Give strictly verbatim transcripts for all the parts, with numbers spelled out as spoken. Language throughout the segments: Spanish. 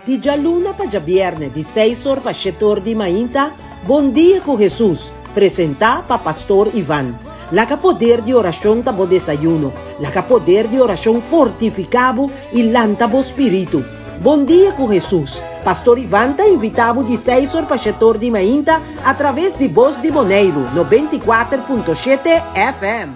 Di già luna pa già vierne, di sei sor pa scetor di mainta, Bon dia con Jesus, presenta pa Pastor Ivan. La ca poder di oración tabo desayuno, la ca poder di oración fortificabo il lantabo spiritu. Bon dia con Jesus. Pastor Ivan ta invitavo di sei sor pa scetor di mainta através di Voz di Boneiro, noventa e quatro ponto sete F M.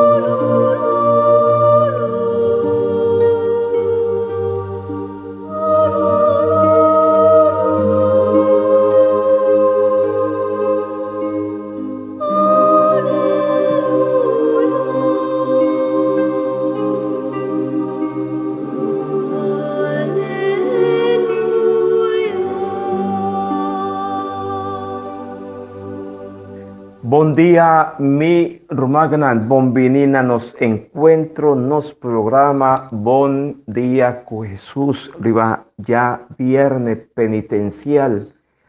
Bom dia, mi rumagnan, bombinina, nos encuentro, nos programa Bon Día con Jesús, riba ya viernes penitencial,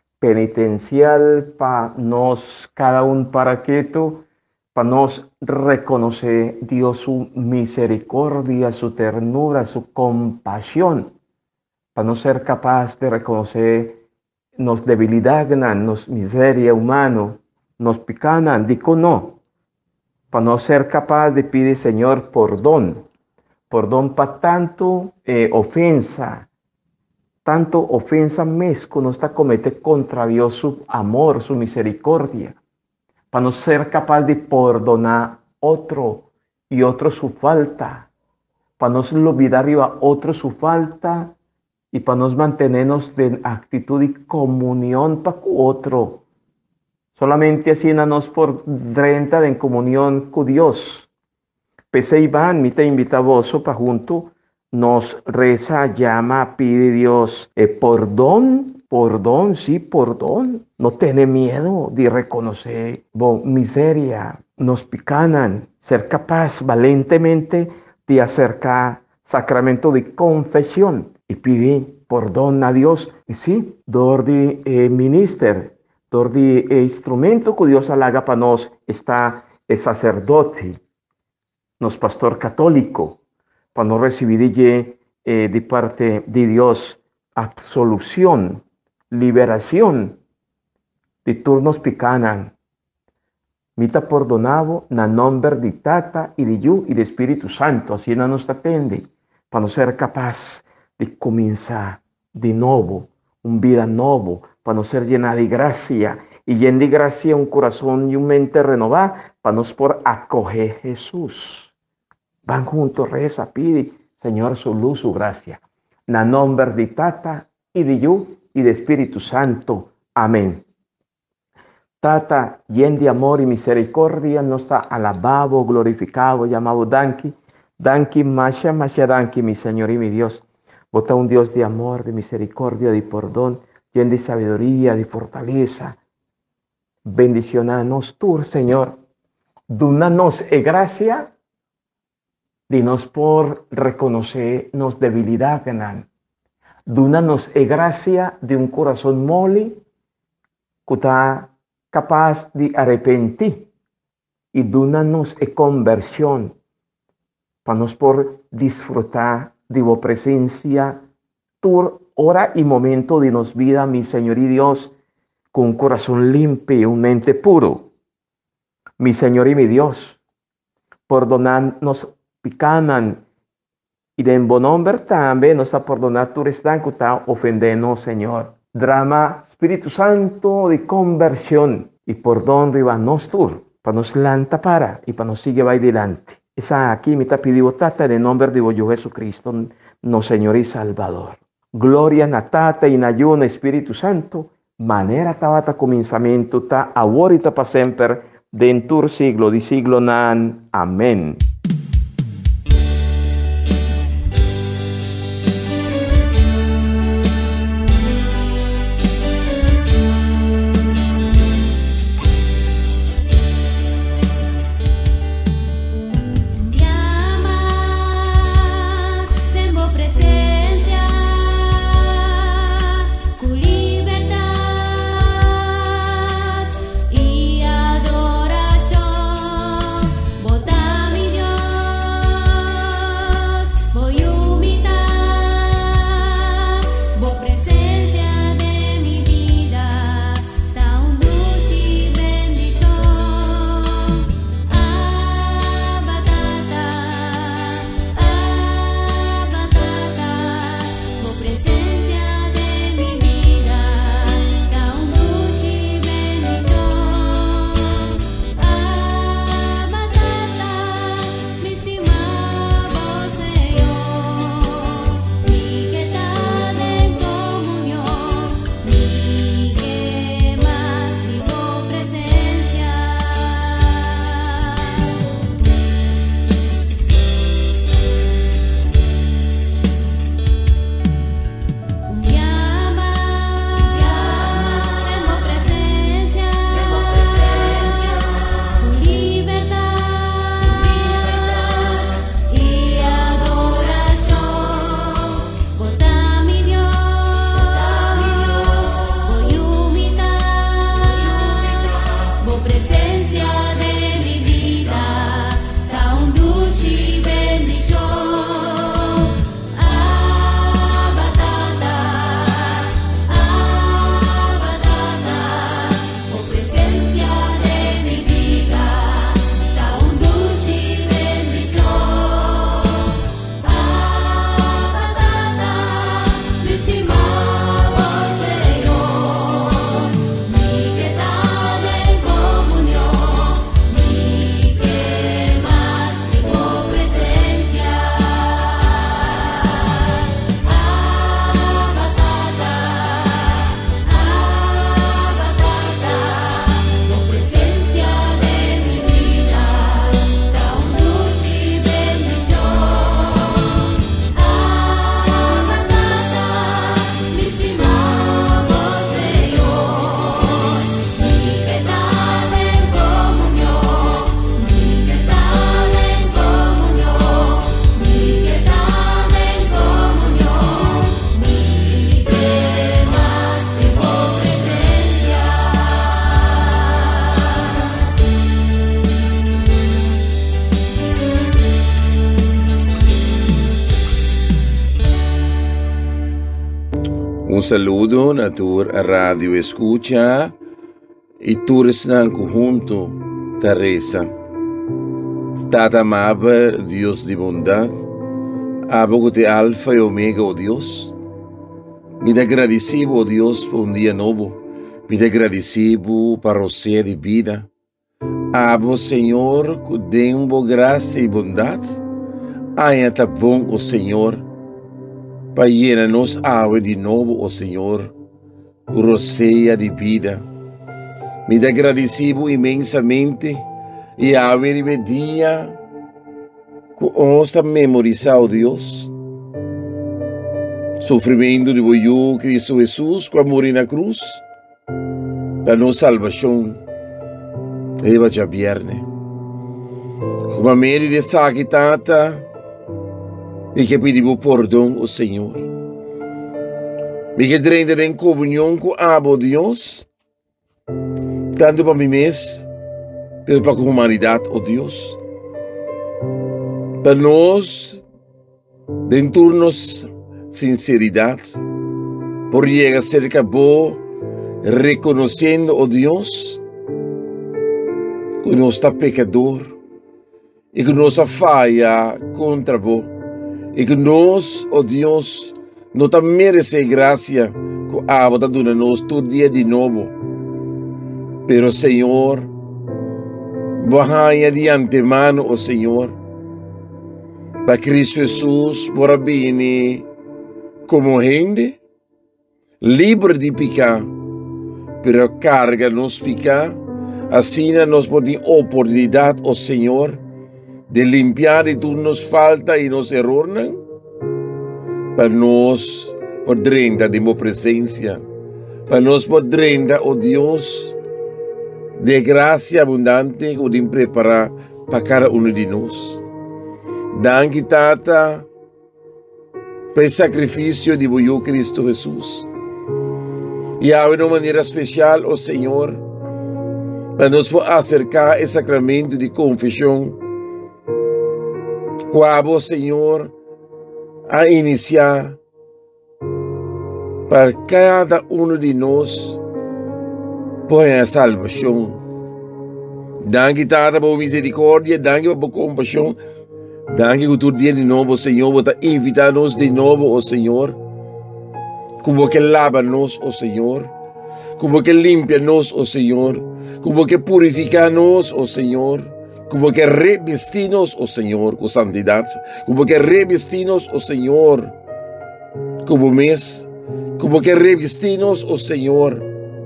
penitencial para nos, cada un para quieto, para nos reconocer Dios su misericordia, su ternura, su compasión, para no ser capaz de reconocer nos debilidad, nos miseria humano, nos picanan, digo no, para no ser capaz de pedir, Señor, perdón, perdón para tanto eh, ofensa, tanto ofensa mesco nos está comete contra Dios su amor, su misericordia, para no ser capaz de perdonar otro y otro su falta, para no olvidar a otro su falta y para nos mantenernos de actitud y comunión para con otro. Solamente así nos por treinta en comunión con Dios. Pese Iván, mi te invitavoso para junto, nos reza, llama, pide Dios, eh, perdón, perdón, sí, perdón. No tiene miedo de reconocer, bon, miseria, nos picanan, ser capaz valentemente de acercar sacramento de confesión y pide perdón a Dios. Y sí, dor de eh, minister, de eh, instrumento que Dios halaga para nos está el sacerdote, nos pastor católico, para no recibir eh, de parte de Dios absolución, liberación, de turnos picanan. Mita perdonado na nombre de Tata y de Yu y de Espíritu Santo, así no nos atende, para no ser capaz de comenzar de nuevo, un vida nuevo, para no ser llena de gracia, y llena de gracia un corazón y un mente renovada, para nos por acoger Jesús. Van juntos, reza, pide, Señor, su luz, su gracia. Na nombre de Tata, y de Yu, y de Espíritu Santo. Amén. Tata, lleno de amor y misericordia, nos está alabado, glorificado, llamado Danki. Danki, Masha, Masha, Danki, mi Señor y mi Dios. Vota un Dios de amor, de misericordia, de perdón, lleno de sabiduría, de fortaleza. Bendicionanos tú, Señor. Dunanos e gracia, dinos por reconocernos debilidad, ganan. Dunanos e gracia de un corazón mole, que está capaz de arrepentir. Y dunanos e conversión, para nos por disfrutar de tu presencia, tu hora y momento de nos vida, mi Señor y Dios, con un corazón limpio y un mente puro. Mi Señor y mi Dios, perdonadnos picanan, y de en buen nombre también nos ha perdonado tu restan que está ofendiendo, Señor. Drama, Espíritu Santo de conversión, y perdón riba nos tur, para nos lanta para, y para nos sigue va adelante. Esa aquí me está pidiendo tata en el nombre de Dios Jesucristo, no Señor y Salvador. Gloria na tata y na ayuno Espíritu Santo, manera tabata comenzamiento ta ahorita para siempre, dentur siglo di siglo nan. Amén. Y adoración, vota mi Dios. Un saludo a tu radio escucha y tu en conjunto, Teresa. Tata amable, Dios de bondad, abo de alfa y omega, oh Dios. Me agradecido, oh Dios, por un día nuevo. Me agradecido para o ser de vida. Abo, Senhor, que dê-me graça e bondade. Ainda tá bom, o Senhor, para llenar-nos água de novo, o Senhor, que roceia de vida. Me agradecido imensamente e haver me dia que nós memorizar, oh Deus, sofrimento de voyou Cristo Jesus, que morreu na cruz, para nossa salvação. Eva já viernes. Como a meri de saque tata, e que pedimos perdão ao Senhor. Me que treina em comunhão com a Deus, tanto para mim mesmo, como para a humanidade, ó Deus. Para nós, dentro de nossa sinceridade, por chegar cerca de reconhecendo, ó Deus, que nós está pecador e que nós falha contra vós e que nós, ó Deus, não está merecendo graça que a está dando nós todo dia de novo. Pero, Senhor, bahanha de antemano, ó Senhor, para Cristo Jesus, por bem como gente, livre de pecar, pero carga nos pecar. Assim nós podemos oportunidade, ó Senhor, de limpiar de tudo nos falta e nos erros, para nós podermos de sua presença, para nós podermos, ó Deus, de graça abundante que podemos preparar para cada um de nós. Danke, Tata, pelo sacrifício de vosso Cristo Jesus. E de uma maneira especial, ó Senhor, para nos acercar ao sacramento de confissão, qual, Senhor, a iniciar para cada um de nós por a salvação. Danke, Tata, por misericórdia, danke por compaixão, danke por todo dia de novo, Senhor, por invitar-nos de novo, ó Senhor, como que lava-nos, ó Senhor, como que limpia-nos, ó Senhor, como que purifica-nos, ó Senhor, como que revestir-nos, ó Senhor, com santidade, como que revestir-nos, ó Senhor, como mês, como que revestir-nos, ó Senhor,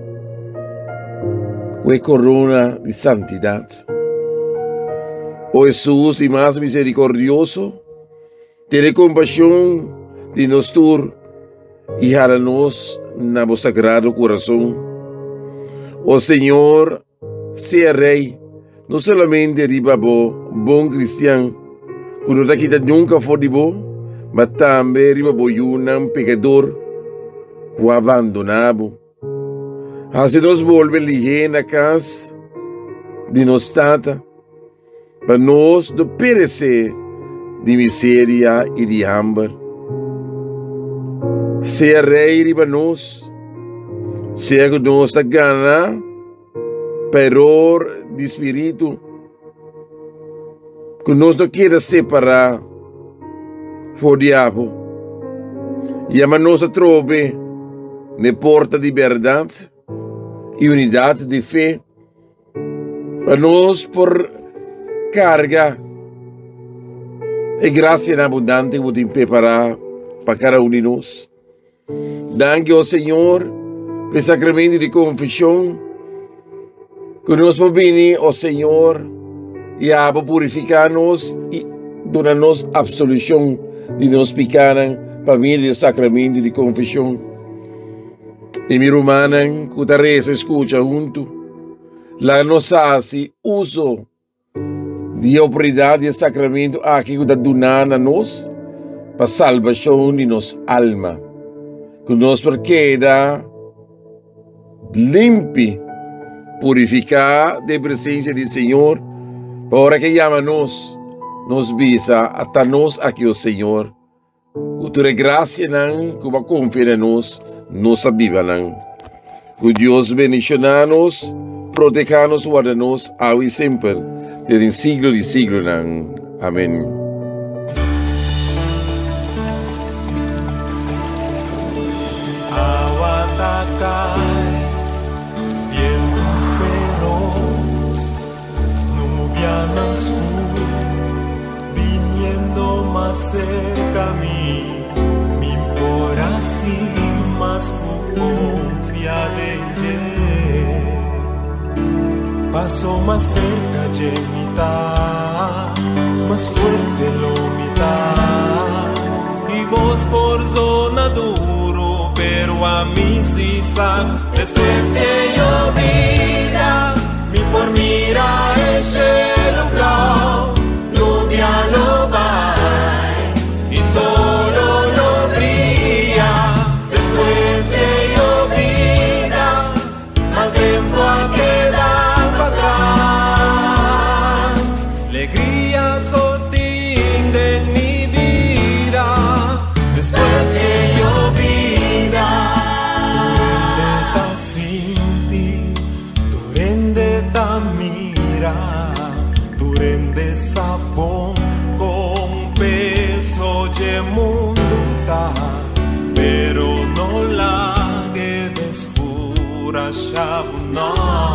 com a corona de santidade. Ó Jesus, de mais misericordioso, tenha compaixão de nós todos e jala-nos na vosso sagrado coração. Ó Senhor, seja Rei, não somente riba bo, bom cristiano, quando daqui nunca for de bom, mas também riba bo um pecador, que abandonado. Assim nós volvemos ligeiro na casa de nossa tata, para nós não perecer de miséria e de hambre. Seja Rei riba nós, seja que nós está ganhando, peror de espírito, que nós não queira separar do diabo, e a nós a trobe na porta de verdade e unidade de fé, para nós por carga e graça abundante que podemos preparar para cada um de nós. Danke, ó Senhor, pelo sacramento de confissão, que nós podemos, ó Senhor, e a purificar-nos e dar-nos absolução de nos pecados para mim do sacramento de confissão. E mi romana, que Teresa escuta junto, lá nos hace uso de autoridade e sacramento aqui que está donando a nós para a salvação de nossa alma. Que nós queda limpe, purificar de presença do Senhor, para que chama-nos, nos visa até nós aqui o Senhor, Cultura graça nang kuba confia nos, nossa Bíblia nang. Que Deus bendicionanos, protejanos, guardanos, ahora y siempre, desde el siglo de siglo nang. Amén. Aguatacay, viento feroz, nubia sur, viniendo más cerca a mí, mi por así más confiar en él. Paso más cerca de mitad, más fuerte la unidad, y vos por zona duro, pero a mí sí sabe. Después de llovida, mi por mira ese lugar, lluvia lo va y solo lo brilla. Después de llovida, mal tiempo a quedar para atrás. Alegría sotín de mi vida. Después de llovida, durende ta sinti, durende ta mira, durende sabón con peso de mundo ta, pero no la que descura no.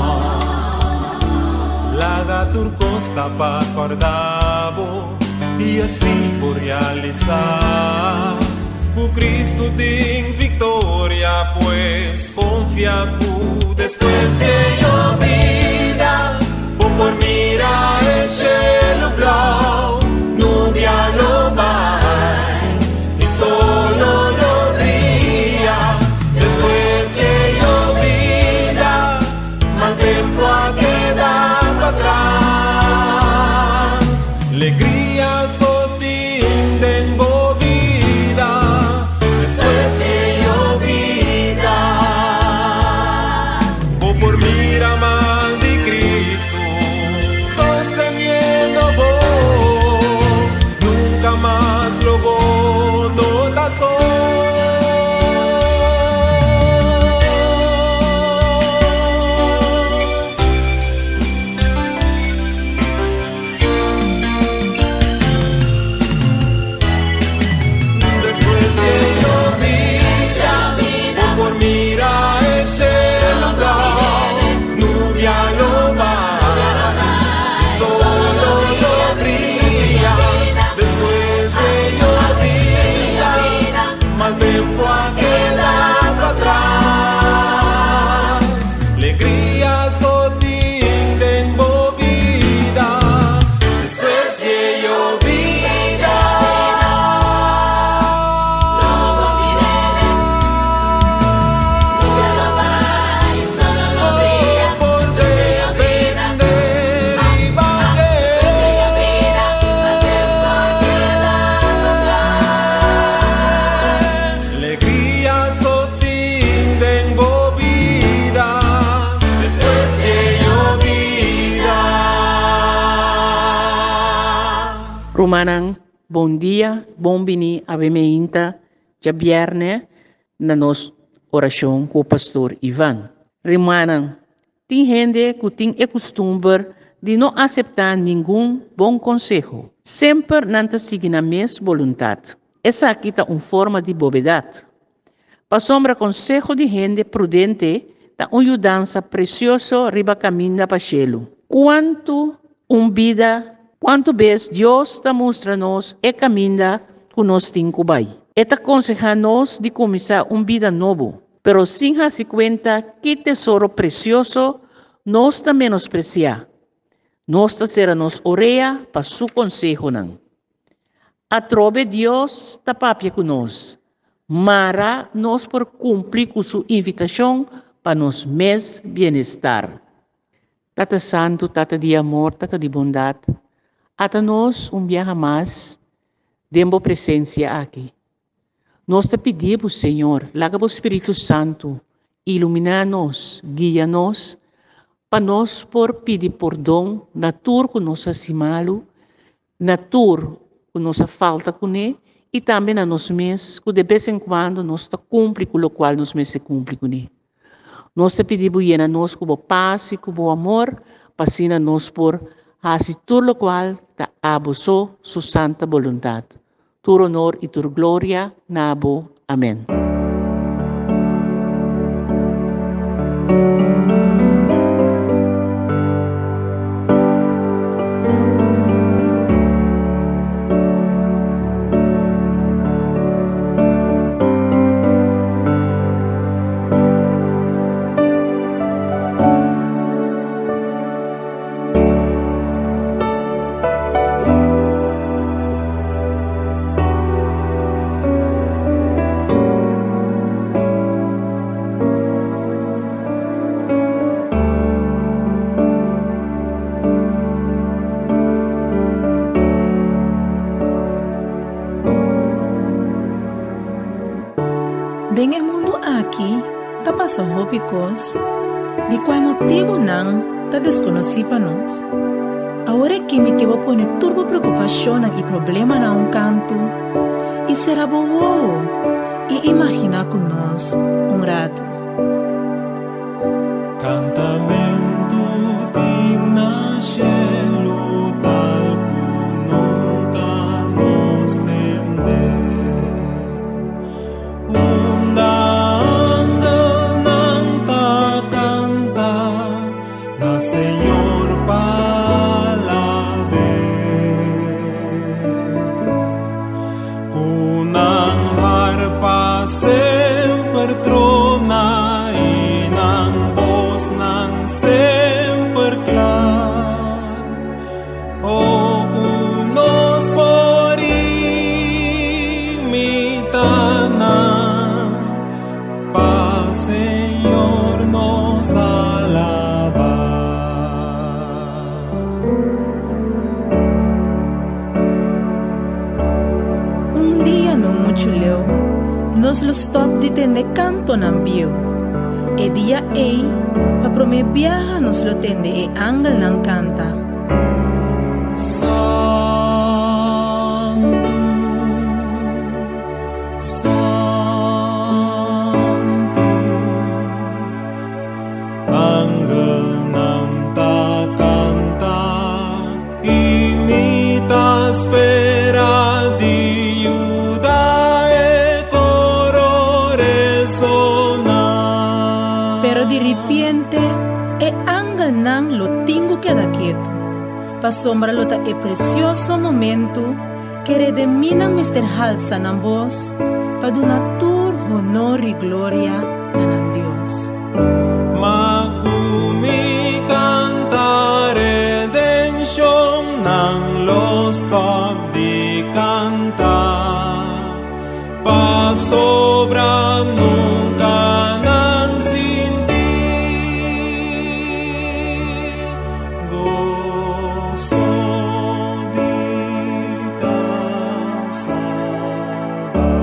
Laga turcosta pa acordavo y así por realizar. O Cristo tem victoria, pues confia pu después de llovida, o por mira ese lugar, nubia lo va y solo lo brilla. Después de llovida, mal tiempo a quedar para atrás. Alegría sotín de envolvida. Después de llovida, o por mira man de Cristo, sosteniendo vos, nunca más lo vos no la Rumanang, bom dia, bom bini, abemeinta, já viernes, na nossa oração com o pastor Ivan. Rumanang, tem gente que tem o costume de não aceitar nenhum bom conselho, sempre não seguir a mesma vontade. Essa aqui é uma forma de bobedade. Para sombra conselho de gente prudente, é uma ajudança preciosa riba caminho para o céu. Quanto uma vida Quanto vez Deus está mostrando-nos e caminho que nós temos que fazer. Está aconselhando-nos de começar uma vida nova, pero sem se conta que tesouro precioso nós está menospreciar. Nós está ser nos orelha para seu conselho. A trove Deus está papia conosco, mara nós por cumprir com sua invitação para nos mes bem-estar. Tata Santo, Tata de amor, Tata de bondade, Ata nós um dia mais, demos presença aqui. Nós te pedimos, Senhor, laga o Espírito Santo, ilumina-nos, guia-nos, para nós por pedir perdão na tur que nós assimalo, na tur que nós falta com ele, e também a nós mesmos, que de vez em quando nós está cumpre com o qual nós mesmos se cumpre com ele. Nós te pedimos a nós com paz e com amor, para assim a nós por fazer tudo o qual está abusou sua santa voluntade. Tu honor e tu glória, nabo. Amém. Nesse mundo aqui, está passando rópicos, de qual motivo não está desconhecido para nós. Agora que me que vou pôr turbo preocupação e problema na um canto, e será boa e imaginar com nós um rato. Cantamento de nascelo tal que nunca nos tende. Sempre trona e não voz não sempre claro. Oh, nos por imitar para Senhor nos alabar. Um dia não muito leu. Nos lo stop de tende canto nambio. E dia ei, pa prome viaja nos lo tende e angel nan canta. Santo, Santo, angel nan ta canta, imita spera di pero de repente e angel nan lo tengo que dar quieto. Pa sombra lo ta e precioso momento que redemina mister Halsa nan voz pa donatur honor y gloria nan Dios. Magumi canta redención nan los top di cantar pa sobra nunca nan sin ti gozo di ta salvar.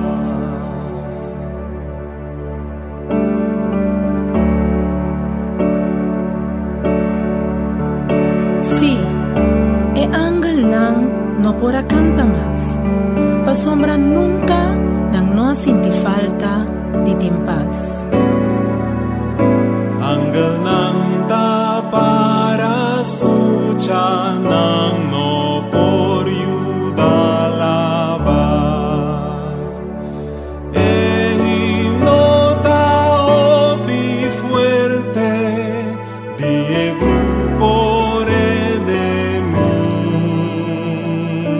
Sí, e ángel nan no podrá cantar más. Pa sombra nunca nang no sinti falta de tim paz. Ángel nang ta para escuchar nang no por ayuda lavar. E himno ta opi fuerte die grupo de mí.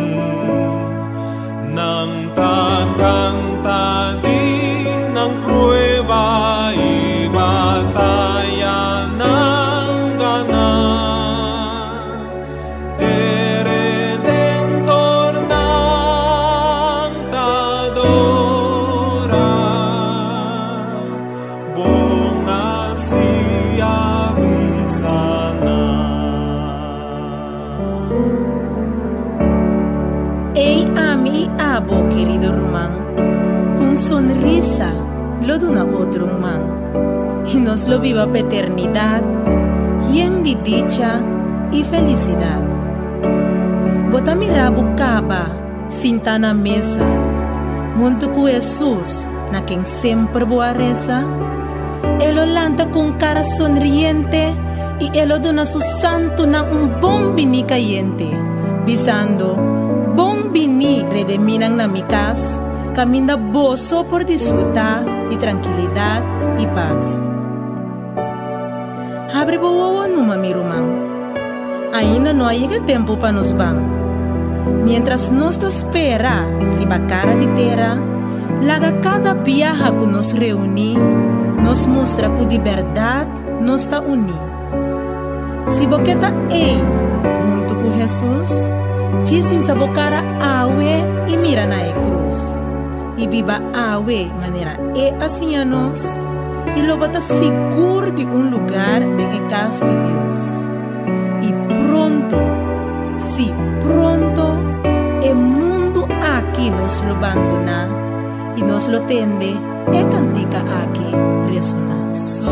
Nang ta canta di nang prueba y batalla nang ganar. E redentor nang ta adorar. Bunga siya bisana. Ei ami abo querido Román, con sonrisa lo de una otro man, y nos lo viva pa eternidad, lleno de dicha y felicidad. Bota mi rabo caba, sentar na mesa, junto com Jesus, na quem sempre boa reza. Ele lanta com cara sonriente e ele dona su santo na um bom bini caliente, bisando, bom bini redeminang na mi casa, caminda boso por desfrutar de tranquilidade e paz. Abre boa numa mi romão. Ainda não há tempo para nos ban. Mientras nos espera, riba cara de terra, laga cada viaja que nos reúne, nos mostra que de verdade nos está unidos. Se você está aí, junto com Jesus, dizem sa bocara awe e mira na e cruz. E viva awe maneira é assim a nós, e logo está seguro de um lugar bem em casa de Deus. E pronto, sim, pronto, o mundo aqui nos lo abandona e nos lo tende e cantica aqui ressonar.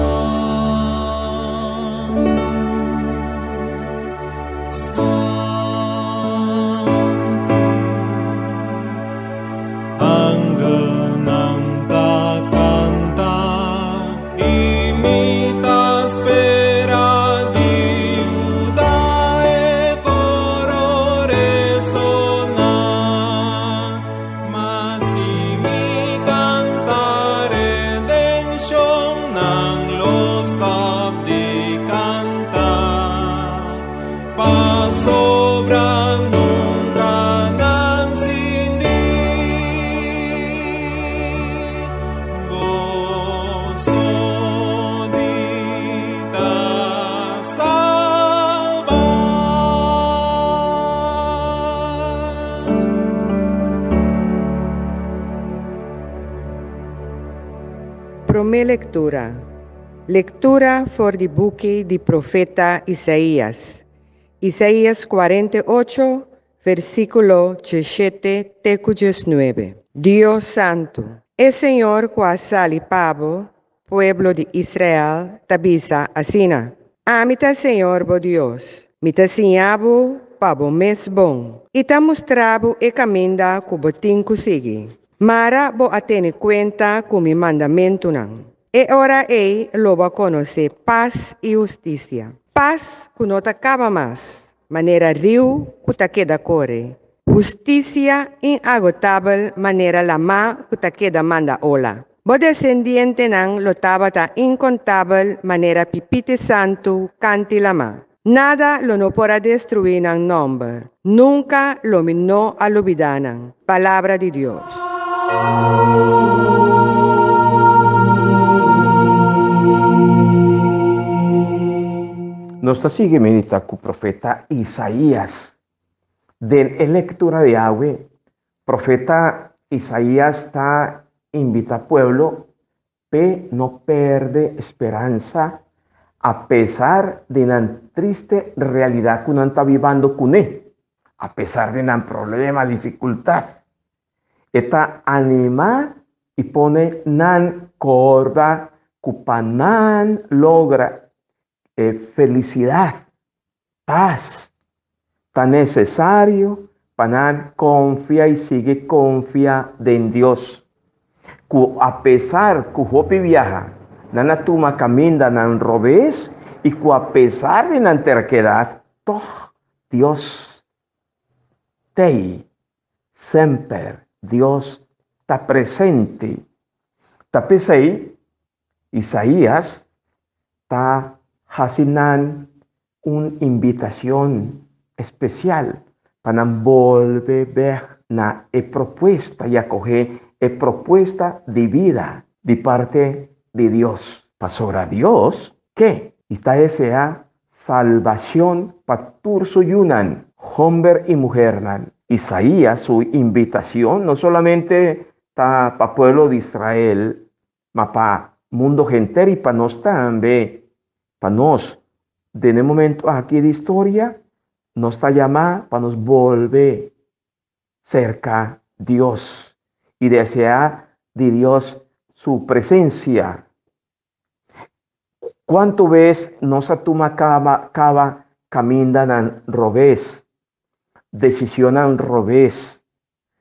Prome lectura. Lectura for the book di profeta Isaías. Isaías cuarenta y ocho, versículo diecisiete te diecinueve. Dios santo, el Señor cuasali pavo, pueblo de Israel, tabisa asina. Amita Señor bo Dios, mita sinhabu pavo mes bom. Ita mostrabo e caminda cubotin kusigi. Mara bo atene cuenta con mi mandamento nan. E ora ei lo va a conocer paz y justicia. Paz que no te acaba más, manera rio que te queda corre. Justicia inagotável, manera la ma que te queda manda ola. Bo descendiente nan lo tabata incontável, manera pipite santo canti la ma. Nada lo no podrá destruir nan nombre. Nunca lo minó al olvidanan. Palabra de Dios. Nos sigue medita con profeta Isaías. De lectura de Yahweh, profeta Isaías está invita al pueblo que no pierde esperanza a pesar de la triste realidad que uno está viviendo con él, a pesar de la problema, dificultad. Está anima y pone nan corda cupanan logra eh, felicidad, paz, tan necesario para confía y sigue confía en Dios. Que a pesar que hopi viaja, nana tuma caminda nan robes y que a pesar de la terquedad, toch Dios te siempre. Dios está presente. Tapes ahí, Isaías está haciendo una invitación especial para volver a ver la propuesta y acoger la propuesta de vida de parte de Dios. Para sobre Dios, ¿qué? Está esa salvación para turso yunan, hombre y mujer nan. Isaías, su invitación, no solamente para el pueblo de Israel, sino para el mundo entero y para nosotros también. Para nosotros, en el momento aquí de historia, nos está llamando para nos volver cerca de Dios y desear de Dios su presencia. ¿Cuánto ves nos atuma cava, cava, caminan al revés? Decisión al revés,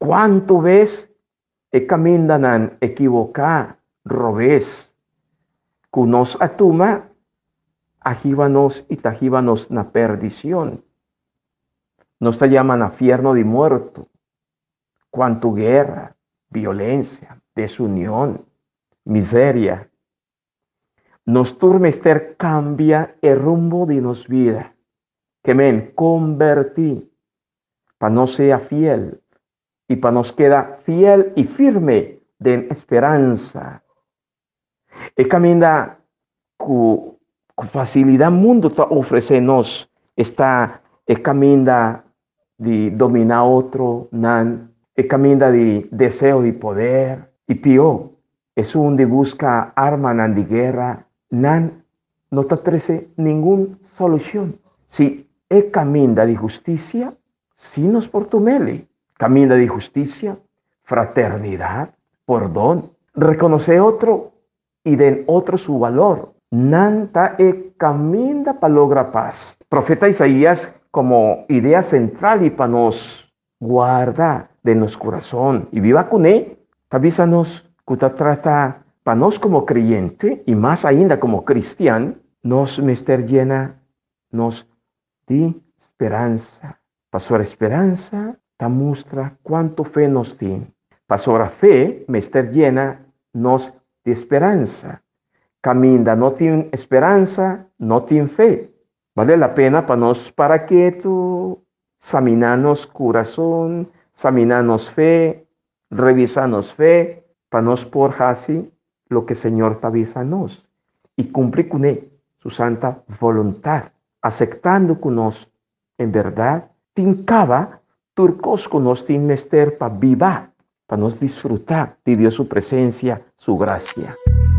¿Cuánto ves e caminan equivocar, robes? Kunos atuma, ajíbanos y tajíbanos na perdición. Nos te llaman a fierno de muerto. Cuánto guerra, violencia, desunión, miseria. Nos turmester cambia el rumbo de nos vida. Que men convertí, para no sea fiel, y para nos queda fiel y firme de esperanza. E camina con facilidad mundo te ofrecenos esta e camina de dominar otro, nan, e camina de deseo de poder, y pio, es un de busca arma nan de guerra, nan no te ofrece ninguna solución. Si e camina de justicia, si nos portumele, camina de justicia, fraternidad, perdón, reconoce otro y den otro su valor. Nanta e camina para lograr paz. Profeta Isaías como idea central y para nos guardar de nuestro corazón y viva con él. Avísanos que te trata para nos como creyente y más ainda como cristiano, nos mester llena nos de esperanza. Pasora esperanza te muestra cuánto fe nos tiene. Pasora fe, mester llena nos de esperanza. Camina, no tiene esperanza, no tiene fe. Vale la pena para nos para que tú examinanos corazón, examinanos fe, revisanos fe, para nos por así lo que el Señor te avisa nos y cumplir con él su santa voluntad, aceptando con nos en verdad, tincaba turcos con nos tin mester para viva, para nos disfrutar de Dios su presencia, su gracia.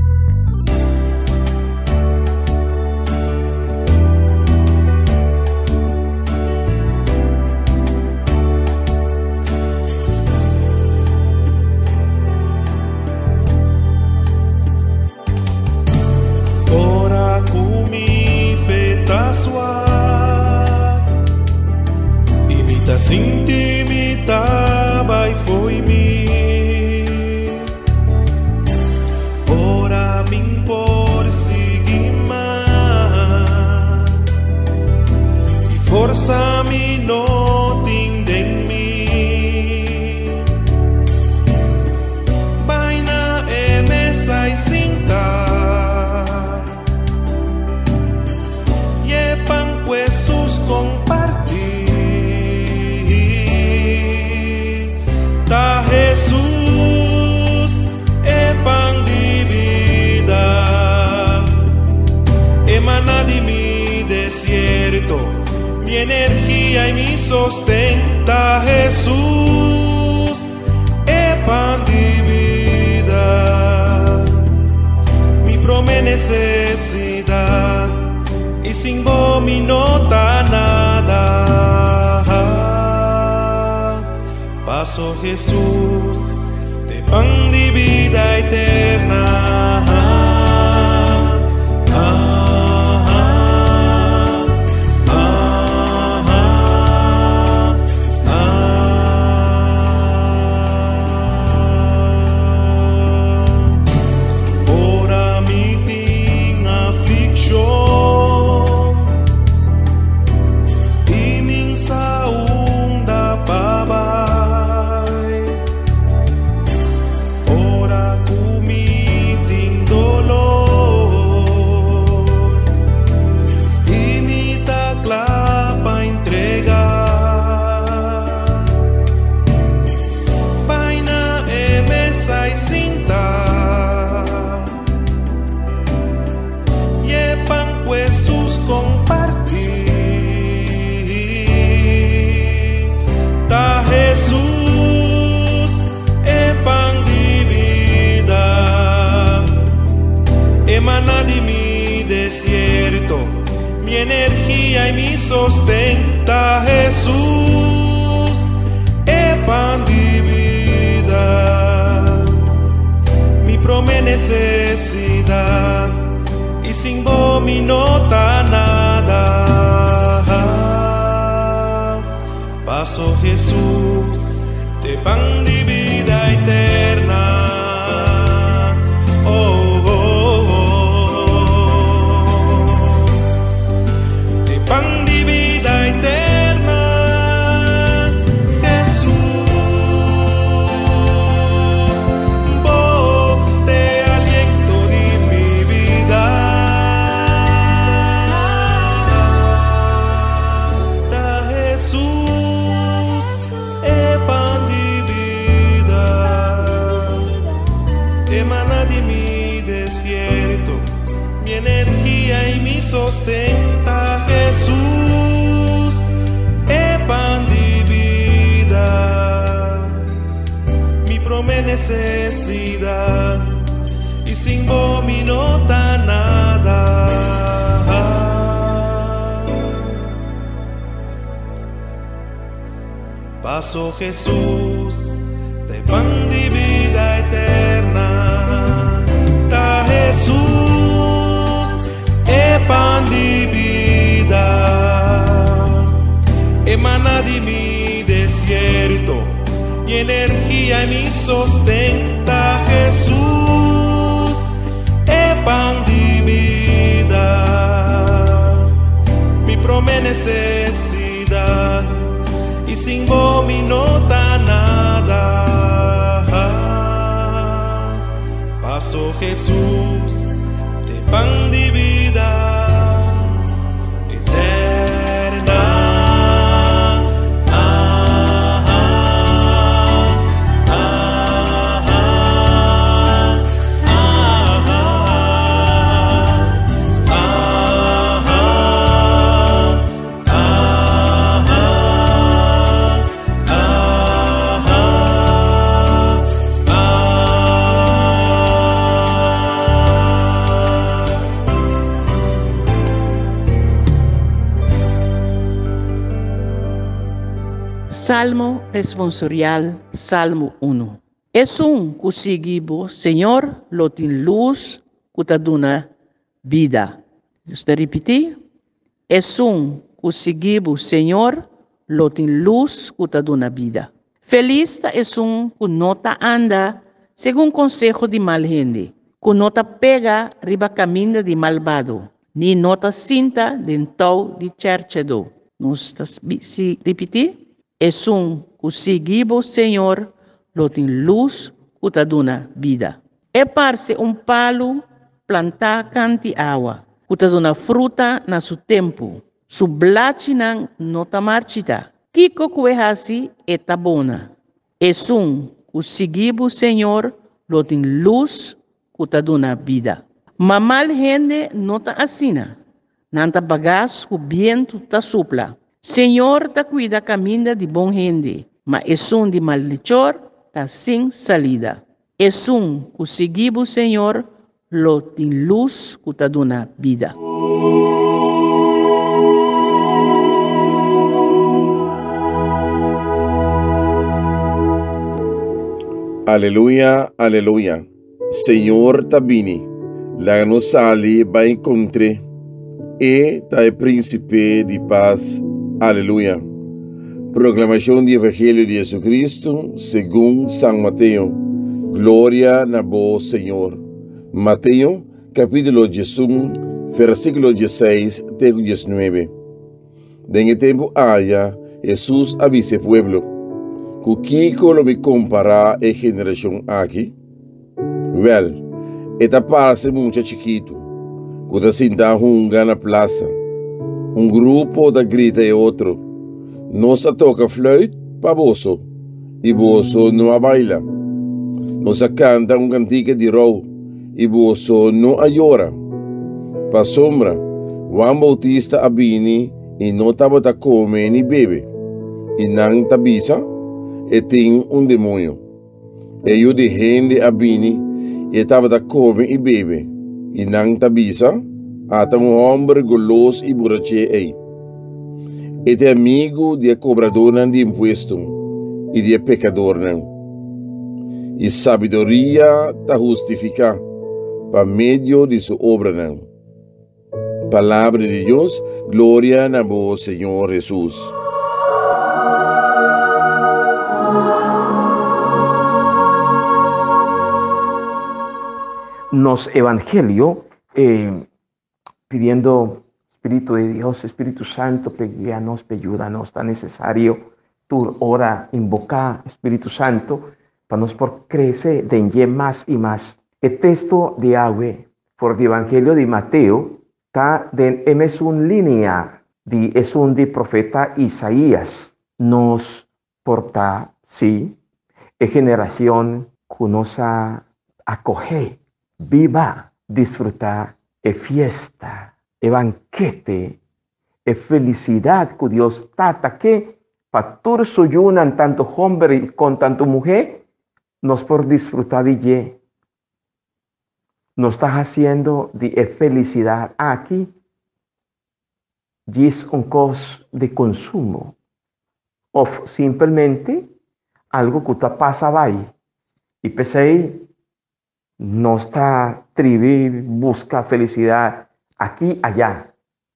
Sinti mitaba e foi mi. Ora min por seguir mais e força mi no tinde em mi. Vaina e mesa e cinta e é pan Jesus compartir. Da Jesus é pan de vida, emana de mi desierto, mi energía y mi sostén. Da Jesus é pan de vida, mi prome necesidad y sin vos mi nota nada. Paso Jesús, de pan de vida eterna. Ah, ah, ah, ah, ah. Ora mi tin aflicción y min saúda baba. Emana de mi desierto, mi energía y mi sostenta. Jesús es pan de vida, mi prome necesidad y sin vos mi nota nada. Paso Jesús, de pan de vida eterna. Oh, oh, oh. De pan de vida eterna, Jesús, voz de aliento de mi vida. Da Jesús, el pan de vida, emana de mi desierto, mi energía y mi sostenta. Jesús, el pan de vida, mi prome necesidad, y sin vos mi nota nada. Paso Jesús, de pan de vida eterna. Da Jesús, el pan de vida, emana de mi desierto, mi energía y mi sostenta. Jesús, el pan de vida, mi prome necesidad, y sin vos mi nota nada. Paso Jesús, de pan de vida eterna. Ah, ah, ah, ah, Salmo responsorial, Salmo uno. Es un conseguibo, Señor, lo tin luz, que te dona vida. Deixa eu repetir. Es un conseguibo, Señor, lo tin luz, que te dona vida. Feliz es un que nota anda según consejo de mal gente, que nota pega riba caminho de malvado, ni nota cinta dentro de cherchedo. Nos se repetir. Es un conseguibo, Senhor, lo tem luz que te dona vida. É parse um palo plantar canti água, que te dona fruta na su tempo. Su blachi não nota marchita. Kiko kuehasi eta bona. Es un conseguibo, Senhor, lo tem luz que te dona vida. Mamal gente nota assina. Nanta bagas que viento ta supla. Senhor ta cuida caminho de bom gente, mas é um de malditor ta sem salida. É um conseguibo, Senhor, lo tem luz que ta dona vida. Aleluia, aleluia. Senhor tabini, la nos sali ba incontre, e ta é príncipe de paz. Aleluia. Proclamação do Evangelho de Jesus Cristo, segundo São Mateus. Glória na voz, Senhor. Mateus, capítulo um, versículo dezesseis até dezenove. Nesse tempo, haya, Jesus avisa o povo, que que me comparar a geração aqui? Well, esta parece muito chiquito, que está sentado junga na praça. Um grupo da grita e outro. Nossa toca flauta para bolso. E bolso não a baila. Nossa canta um cantiga de rou. E bolso não a llora. Para sombra, Juan Bautista abini e não estava a comer nem bebe. E não tabisa e tem um demônio. E eu de gente abini e estava a comer e bebe. E não tabisa. Ata um homem goloso e borrache aí. Este amigo de cobrador de imposto e de pecador não. E sabedoria ta justifica para meio de sua obra não. Palavra de Deus, glória na voz, Senhor Jesus. nos evangelio eh, pidiendo Espíritu de Dios, Espíritu Santo, guíanos, ayúdanos, está necesario. Tú ora, invoca Espíritu Santo para nos por crecer de más y más. El texto de Yahweh por el Evangelio de Mateo está en una línea de es un de profeta Isaías. Nos porta, sí, es generación que nos acoge, viva, disfrutar, es fiesta, es banquete, es felicidad que Dios trata que para todos suyunan tanto hombre con tanto mujer, nos por disfrutar de ye. Nos está haciendo de felicidad aquí. Y es un cosa de consumo. O simplemente algo que te pasa ahí. Y pensé, no está trivi, busca felicidad aquí, allá.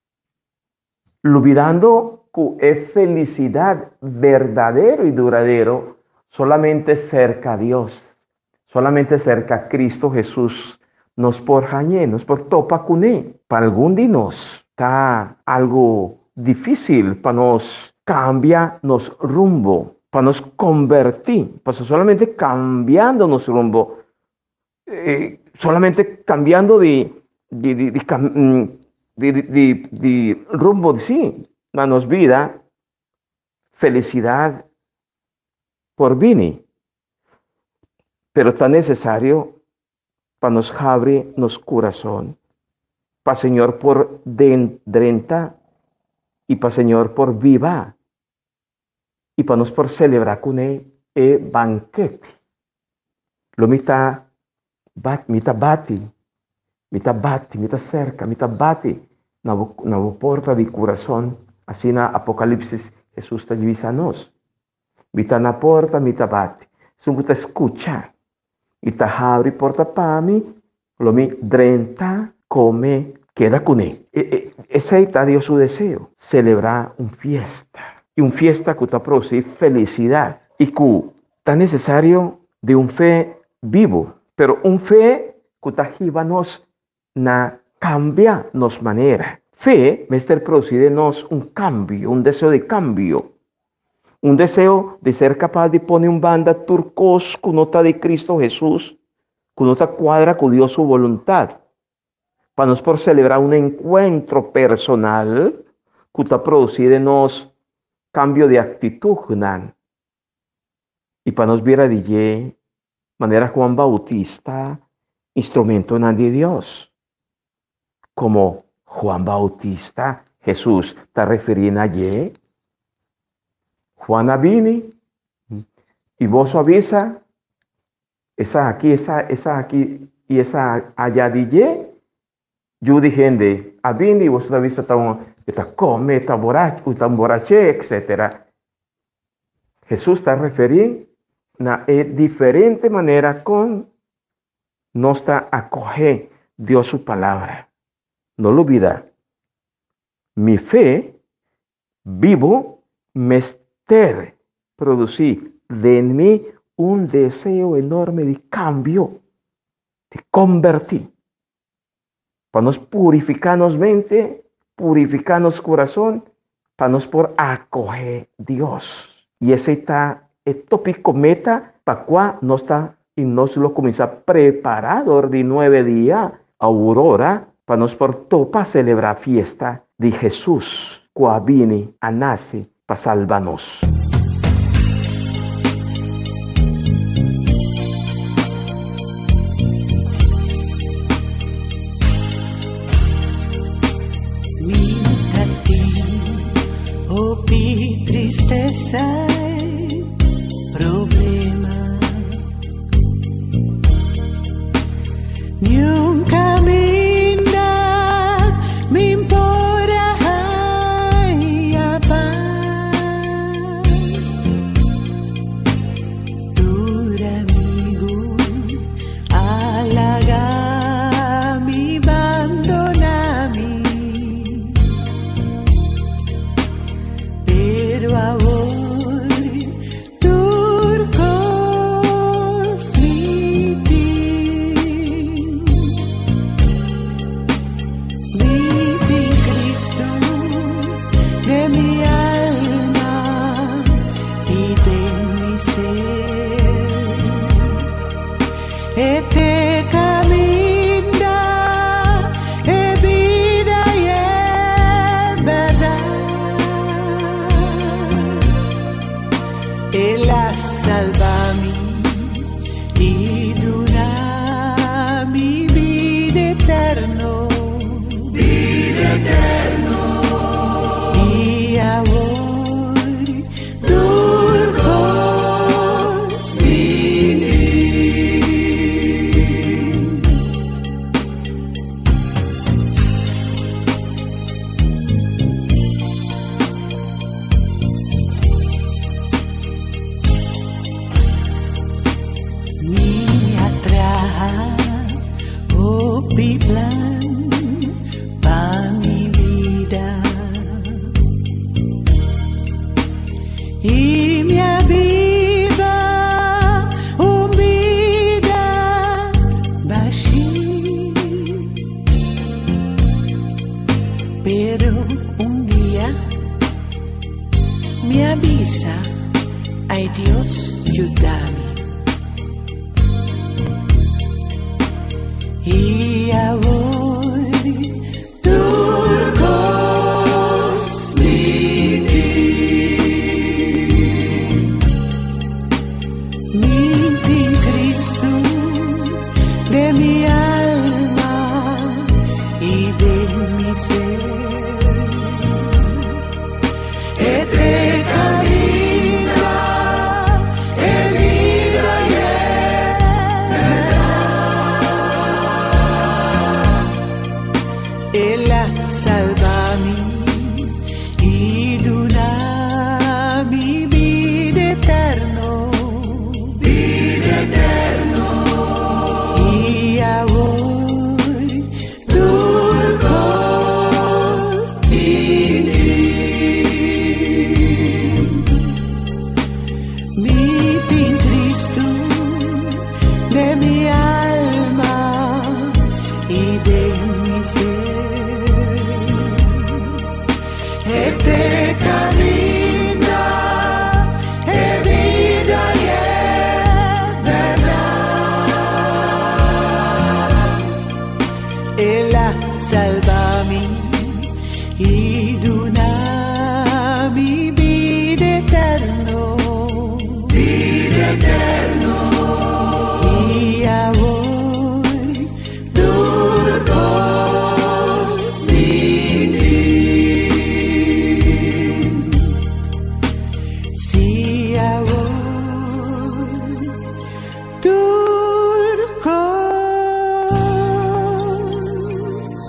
Olvidando que es felicidad verdadero y duradero solamente cerca a Dios, solamente cerca a Cristo Jesús. Nos por jañé, nos por topa cuné. Para algún de nos está algo difícil para nos cambiar nos rumbo, para nos convertir, para solamente cambiando nos rumbo, eh, solamente cambiando de, de, de, de, de, de, de, de rumbo de sí, para nos vida, felicidad por vini. Pero está necesario para nos abre nos corazón, para Señor por dentro y para Señor por viva, y para nos por celebrar con él el banquete. Lo mitad bat, mitad bati, mitad bati, mitad cerca, mitad bati, na na porta de corazón, así na Apocalipsis Jesús te divisa nos. Mitad na porta, mitad bati, son que te escucha. Y te abre porta para mí, lo mi drenta, come, queda con él. E, e, ese está Dios su deseo, celebrar una fiesta. Y una fiesta que te produce felicidad. Y que está necesario de un fe vivo, pero un fe que te ayuda nos na cambia nos manera. Fe, mister produce de nos un cambio, un deseo de cambio. Un deseo de ser capaz de poner un banda turcos con nota de Cristo Jesús, con nota cuadra con Dios su voluntad. Para nos por celebrar un encuentro personal que te produce de nos cambio de actitud. Y para nos ver a de manera Juan Bautista, instrumento de Dios. Como Juan Bautista, Jesús te refiriendo a ye. Juana vini y vos avisa esa aquí, esa, esa aquí y esa allá de ye. Yo dije de a vini y vos avisa está come, está borracho, está borrache, etcétera. Jesús está refiriendo na e diferente manera con nos está acoger Dios su palabra. No lo olvida. Mi fe vivo me producir de mí un deseo enorme de cambio, de convertir, para nos purificarnos mente, purificarnos corazón, para nos por acoger Dios. Y ese está el tópico meta para cual nos está y nos lo comienza preparador de nueve días, aurora, para nos por topa celebrar fiesta de Jesús, cual viene a nacer para salvarnos. Mírate, oh pi tristeza, problema. Nunca me importa. eterno, vida eterno, y ahora turcos vini. Mi atraja oh plan pa mi vida y me aviva un vida bashi, pero un día me avisa, ay Dios, ayúdame. Y ahora turcos vini. Mi Cristo de mi alma y de mi ser, este camino es vida y Él salvami y duna mi vida eterno, vida eterno, y ahora turcos vini. Mi Cristo de mi alma y de mi ser, este camino es vida y es verdad. Él salva mi y duna mi vida eterno, vida eterno, y ahora turcos vini. Si ahora turcos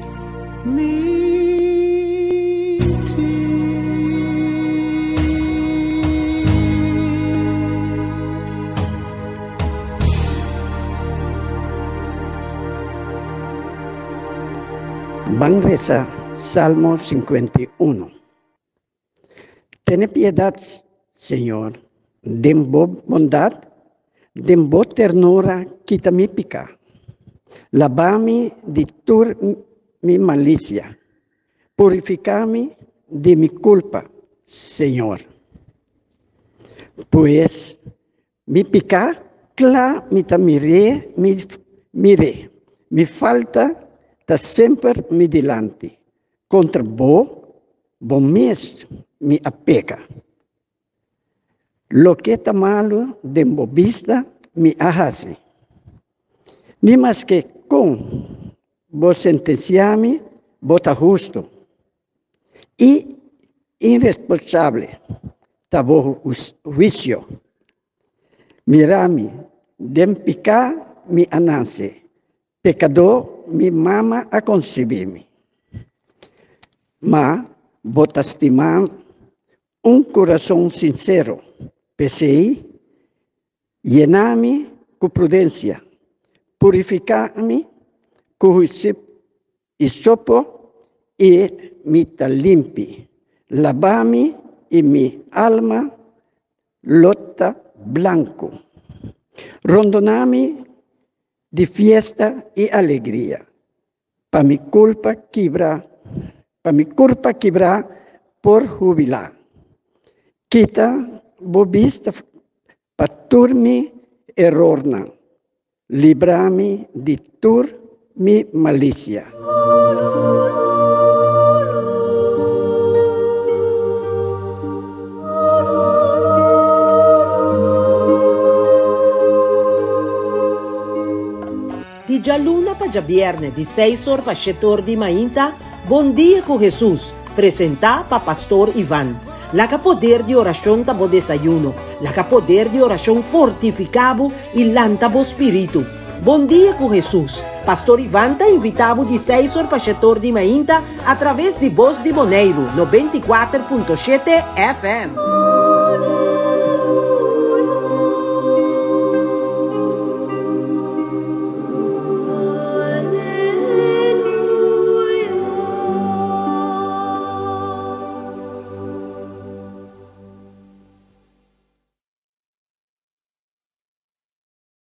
Van a rezar Salmo cincuenta y uno. Ten piedad, Señor, de mi bondad, de mi ternura, quita mi pecado. Lavame de toda mi malicia. Purificame de mi culpa, Señor. Pues mi pecado, claro, mi miré, mi miré, mi falta está sempre mi delante. Contra vos, vos mesmo me apega. Lo que está malo de mi vista me hace. Ni más que con vos sentenciame, vos está justo. Y irresponsable está vos juicio. Mirame, dem picar mi ananse. Pecador, mi mama a concebirme. Mas, vos estimar un corazón sincero. Pesei, llename con prudencia. Purificame con hisopo y mi talimpi. Lavame y mi alma lota blanco. Rondoname de fiesta y alegría. Pa mi culpa quebra, pa mi culpa quebra por jubilar. Quita bo vista pa turmi errorna. Librami de tur mi malicia. De Di già luna pa già viernes, di seis horas pa sette di mainta, Bom Dia com Jesus, presenta pa Pastor Ivan. La que poder de oração tabo desayuno, la que poder de oração fortificado e lantabo espírito. Bom dia com Jesus. Pastor Ivan está invitado de seis horas para sete de mainta através de Voz de Boneiro, noventa e quatro ponto sete F M.